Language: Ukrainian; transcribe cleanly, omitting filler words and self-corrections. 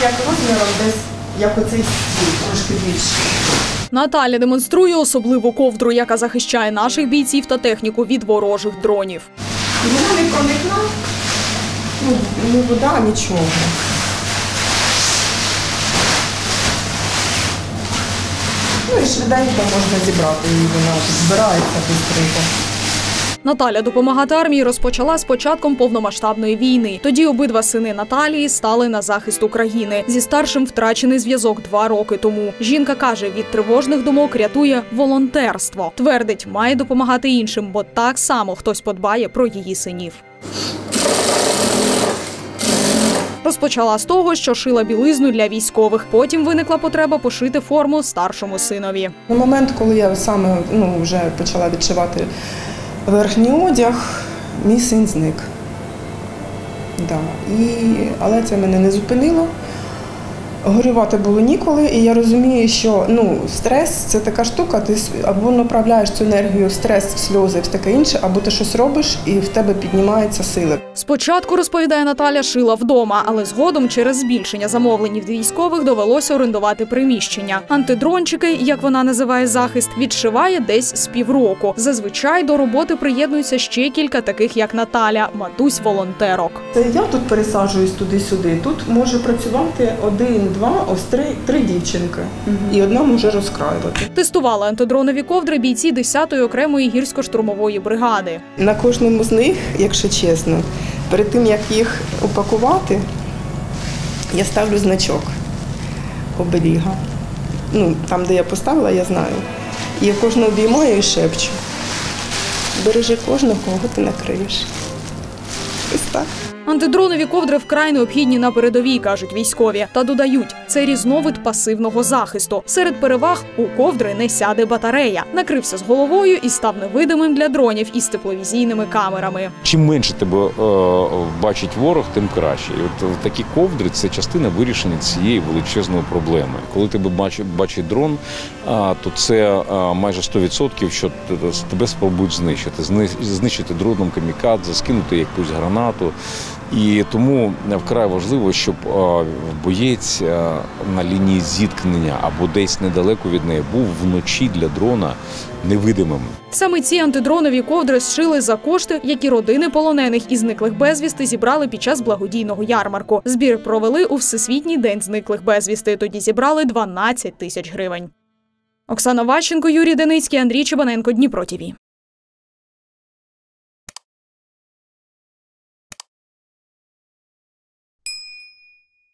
як розміром десь, як оцей стіл, трошки більше. Наталя демонструє особливу ковдру, яка захищає наших бійців та техніку від ворожих дронів. Вона не проникла, ні вода, нічого. Ну і швиденько можна зібрати її, вона збирається швидко. Наталя допомагати армії розпочала з початком повномасштабної війни. Тоді обидва сини Наталії стали на захист України. Зі старшим втрачений зв'язок 2 роки тому. Жінка каже, від тривожних думок рятує волонтерство. Твердить, має допомагати іншим, бо так само хтось подбає про її синів. Розпочала з того, що шила білизну для військових. Потім виникла потреба пошити форму старшому синові. На момент, коли я саме вже почала відшивати верхній одяг, мій син зник. Да. Але це мене не зупинило. Горювати було ніколи, і я розумію, що стрес – це така штука, ти або направляєш цю енергію в стрес, в сльози, в таке інше, або ти щось робиш, і в тебе піднімаються сили. Спочатку, розповідає Наталя, шила вдома, але згодом через збільшення замовлень від військових довелося орендувати приміщення. Антидрончики, як вона називає захист, відшиває десь з півроку. Зазвичай до роботи приєднуються ще кілька таких, як Наталя, матусь-волонтерок. Я тут пересаджуюсь туди-сюди, тут може працювати 1, 2, ось 3 дівчинки. І одна може розкраювати. Тестували антидронові ковдри бійці 10-ї окремої гірсько-штурмової бригади. На кожному з них, якщо чесно, перед тим, як їх упакувати, я ставлю значок оберіга. Там, де я поставила, я знаю. І я кожного обіймаю і шепчу. Бережи кожного, кого ти накриєш. Ось так. Антидронові ковдри вкрай необхідні на передовій, кажуть військові. Та додають, це різновид пасивного захисту. Серед переваг у ковдри не сяде батарея. Накрився з головою і став невидимим для дронів із тепловізійними камерами. Чим менше тебе бачить ворог, тим краще. І от такі ковдри – це частина вирішення цієї величезної проблеми. Коли тебе бачить дрон, то це майже 100%, що тебе спробують знищити. Знищити дроном камікадзе, скинути якусь гранату. І тому вкрай важливо, щоб боєць на лінії зіткнення або десь недалеко від неї був вночі для дрона невидимим. Саме ці антидронові ковдри зшили за кошти, які родини полонених і зниклих безвісти зібрали під час благодійного ярмарку. Збір провели у Всесвітній день зниклих безвісти. Тоді зібрали 12 тисяч гривень. Оксана Ващенко, Юрій Деницький, Андрій Чебаненко, Дніпро ТВ.